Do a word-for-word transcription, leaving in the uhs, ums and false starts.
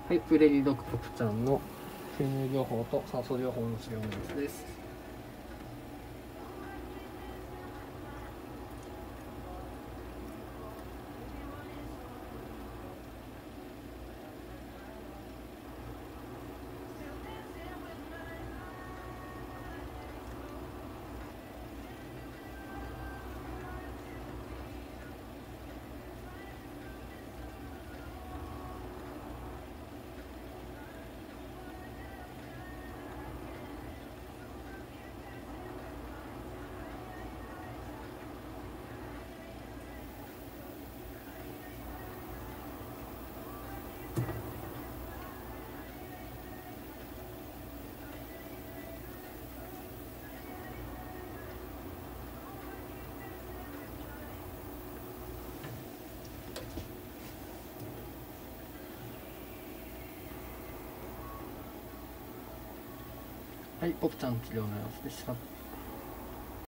はい、プレリドクポプちゃんの収入情報と酸素情報の資料のやつです。はい、ポプちゃんの治療の様子でした。